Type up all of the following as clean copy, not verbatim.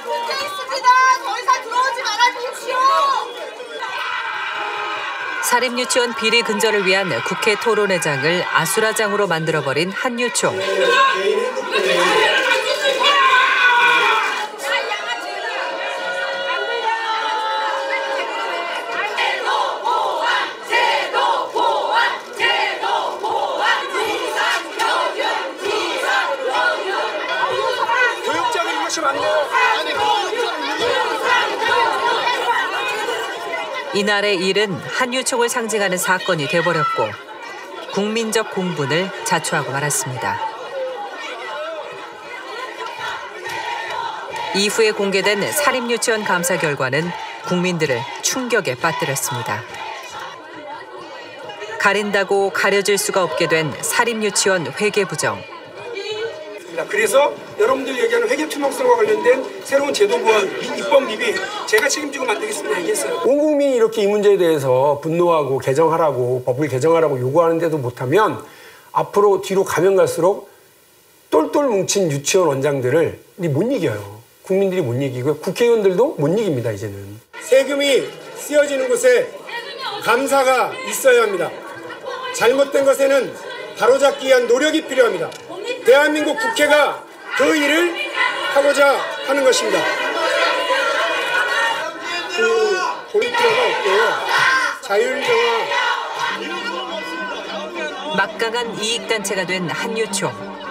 있습니다. 더 이상 들어오지 말아주십시오. 사립유치원 비리 근절을 위한 국회 토론회장을 아수라장으로 만들어버린 한유총. 이날의 일은 한유총을 상징하는 사건이 돼버렸고 국민적 공분을 자초하고 말았습니다. 이후에 공개된 사립유치원 감사 결과는 국민들을 충격에 빠뜨렸습니다. 가린다고 가려질 수가 없게 된 사립유치원 회계부정. 그래서 여러분들 얘기하는 회계투명성과 관련된 새로운 제도 보완, 입법 미비 제가 책임지고 만들겠습니다 얘기했어요. 온 국민이 이렇게 이 문제에 대해서 분노하고 개정하라고 법을 개정하라고 요구하는데도 못하면 앞으로 뒤로 가면 갈수록 똘똘 뭉친 유치원 원장들을 못 이겨요. 국민들이 못 이기고요. 국회의원들도 못 이깁니다 이제는. 세금이 쓰여지는 곳에 감사가 있어야 합니다. 잘못된 것에는 바로잡기 위한 노력이 필요합니다. 대한민국 국회가 그 일을 하고자 하는 것입니다. 고릴 필요가 없고요. 자율정화. 막강한 이익단체가 된 한유총.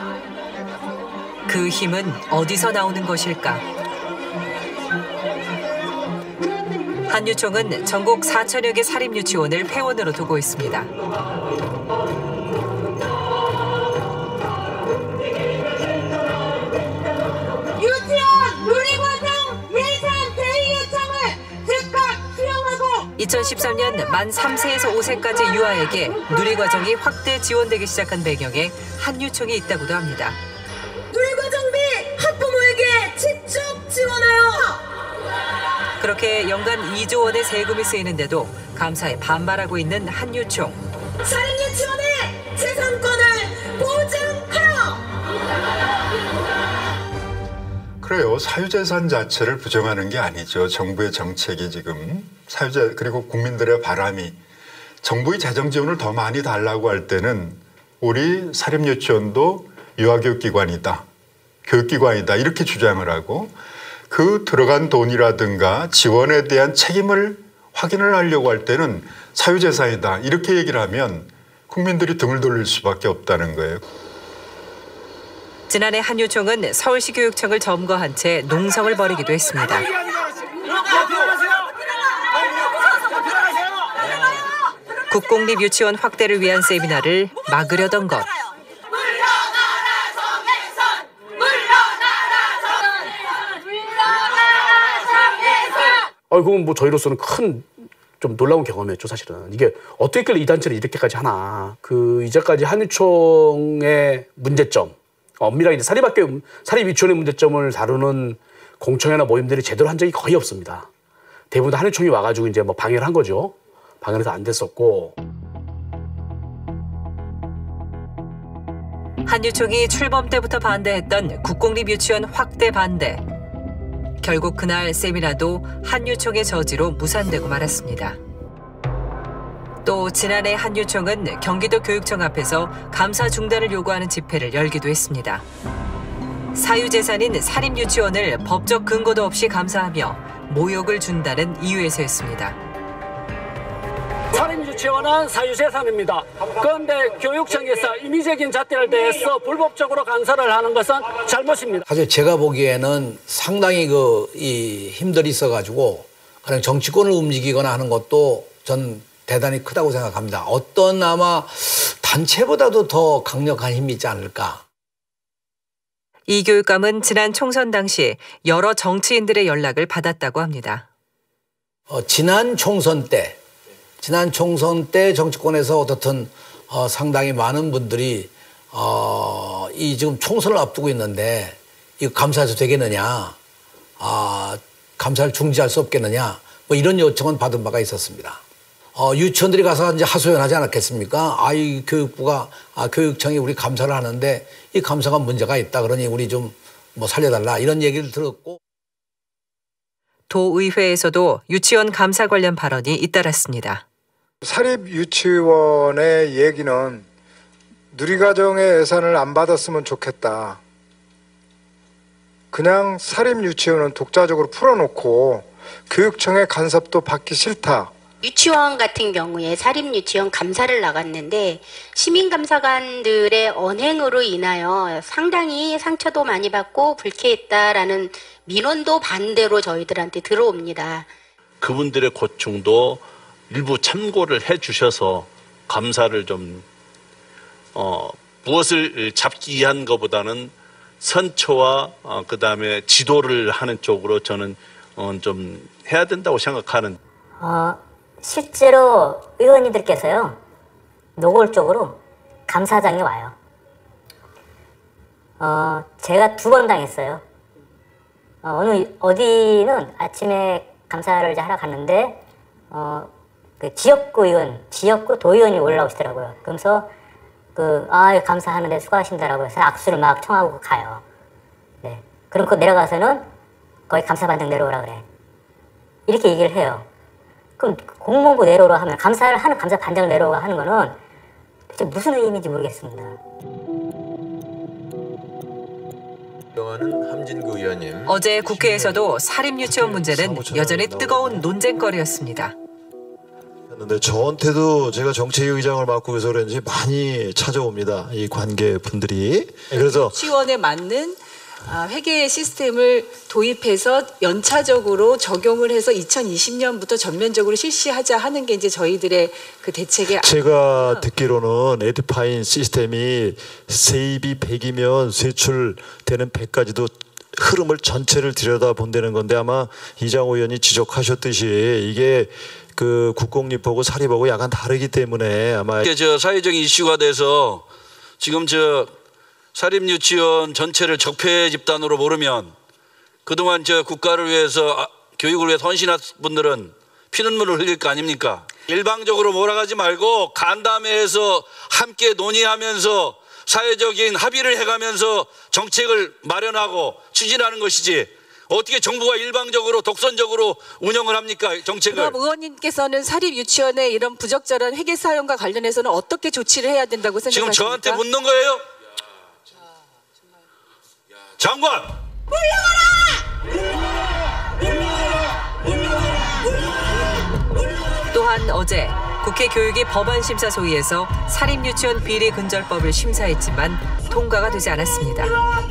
그 힘은 어디서 나오는 것일까? 한유총은 전국 4천여 개 사립유치원을 회원으로 두고 있습니다. 유치원 누리과정 예산 대의 요청을 즉각 수용하고 2013년 만 3세에서 5세까지 유아에게 누리과정이 확대 지원되기 시작한 배경에 한유총이 있다고도 합니다. 누리과정비 학부모에게 직접 지원하여 그렇게 연간 2조 원의 세금이 쓰이는데도 감사에 반발하고 있는 한유총. 사립유치원의 재산권을 보증하라. 그래요. 사유재산 자체를 부정하는 게 아니죠. 정부의 정책이 지금 사유재 그리고 국민들의 바람이 정부의 재정 지원을 더 많이 달라고 할 때는 우리 사립유치원도 유아교육기관이다, 교육기관이다 이렇게 주장을 하고 그 들어간 돈이라든가 지원에 대한 책임을 확인을 하려고 할 때는 사유재산이다 이렇게 얘기를 하면 국민들이 등을 돌릴 수밖에 없다는 거예요. 지난해 한유총은 서울시 교육청을 점거한 채 농성을 벌이기도 했습니다. 국공립 유치원 확대를 위한 세미나를 막으려던 것. 그건 뭐 저희로서는 큰 좀 놀라운 경험이었죠, 사실은. 이게 어떻게 이 단체를 이렇게까지 하나. 이제까지 한유총의 문제점, 엄밀하게 이제 사립 유치원의 문제점을 다루는 공청회나 모임들이 제대로 한 적이 거의 없습니다. 대부분 한유총이 와가지고 이제 뭐 방해를 한 거죠. 방해해서 안 됐었고. 한유총이 출범 때부터 반대했던 국공립 유치원 확대 반대. 결국 그날 세미나도 한유총의 저지로 무산되고 말았습니다. 또 지난해 한유총은 경기도 교육청 앞에서 감사 중단을 요구하는 집회를 열기도 했습니다. 사유재산인 사립유치원을 법적 근거도 없이 감사하며 모욕을 준다는 이유에서였습니다. 사립유치원은 사유재산입니다. 그런데 교육청에서 임의적인 잣대를 대해서 불법적으로 감사를 하는 것은 잘못입니다. 사실 제가 보기에는 상당히 힘들이 있어가지고 그냥 정치권을 움직이거나 하는 것도 전 대단히 크다고 생각합니다. 어떤 아마 단체보다도 더 강력한 힘이 있지 않을까. 이 교육감은 지난 총선 당시 여러 정치인들의 연락을 받았다고 합니다. 지난 총선 때 정치권에서 어떻든 상당히 많은 분들이 이 지금 총선을 앞두고 있는데 이거 감사해서 되겠느냐, 감사를 중지할 수 없겠느냐, 뭐 이런 요청은 받은 바가 있었습니다. 유치원들이 가서 이제 하소연하지 않았겠습니까? 이 교육부가, 교육청이 우리 감사를 하는데 이 감사가 문제가 있다. 그러니 우리 좀 뭐 살려달라 이런 얘기를 들었고. 도의회에서도 유치원 감사 관련 발언이 잇따랐습니다. 사립유치원의 얘기는 누리과정의 예산을 안 받았으면 좋겠다. 그냥 사립유치원은 독자적으로 풀어놓고 교육청의 간섭도 받기 싫다. 유치원 같은 경우에 사립유치원 감사를 나갔는데 시민감사관들의 언행으로 인하여 상당히 상처도 많이 받고 불쾌했다라는 민원도 반대로 저희들한테 들어옵니다. 그분들의 고충도 일부 참고를 해주셔서 감사를 좀 무엇을 잡기 위한 것보다는 선처와 그다음에 지도를 하는 쪽으로 저는 좀 해야 된다고 생각하는. 실제로 의원님들께서요 노골적으로 감사장에 와요. 제가 2번 당했어요. 어디는 아침에 감사를 하러 갔는데 그 지역구 도의원이 올라오시더라고요. 그러면서 감사하는데 수고하신다라고 해서 악수를 막 청하고 가요. 네. 그럼 내려가서는 거기 감사반장 내려오라 그래. 이렇게 얘기를 해요. 그럼 공무원부 내려오라 하면 감사를 하는 감사반장 내려오라 하는 거는 도대체 무슨 의미인지 모르겠습니다. 함진구 의원님. 어제 국회에서도 사립유치원 문제는 여전히 뜨거운 논쟁거리였습니다. 근데 저한테도 제가 정책위의장을 맡고 있어서 그런지 많이 찾아옵니다. 이 관계분들이. 그래서 유치원에 맞는 회계 시스템을 도입해서 연차적으로 적용을 해서 2020년부터 전면적으로 실시하자 하는 게 이제 저희들의 그 대책의. 제가 듣기로는 에듀파인 시스템이 세입이 100이면 세출되는 100까지도 흐름을 전체를 들여다본다는 건데 아마 이장호 의원이 지적하셨듯이 이게 그 국공립하고 사립하고 약간 다르기 때문에 아마 저 사회적 이슈가 돼서 지금 저 사립유치원 전체를 적폐 집단으로 모르면 그동안 저 국가를 위해서 교육을 위해서 헌신한 분들은 피눈물을 흘릴 거 아닙니까? 일방적으로 몰아가지 말고 간담회에서 함께 논의하면서 사회적인 합의를 해가면서 정책을 마련하고 추진하는 것이지 어떻게 정부가 일방적으로 독선적으로 운영을 합니까? 정책을. 그럼 의원님께서는 사립유치원의 이런 부적절한 회계 사용과 관련해서는 어떻게 조치를 해야 된다고 생각하십니까? 지금 저한테 묻는 거예요? 장관! 또한 어제 국회 교육위 법안심사소위에서 사립유치원 비리 근절법을 심사했지만 통과가 되지 않았습니다.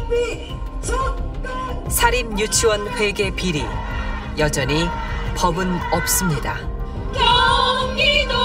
사립유치원 회계 비리 여전히 법은 없습니다. 경기도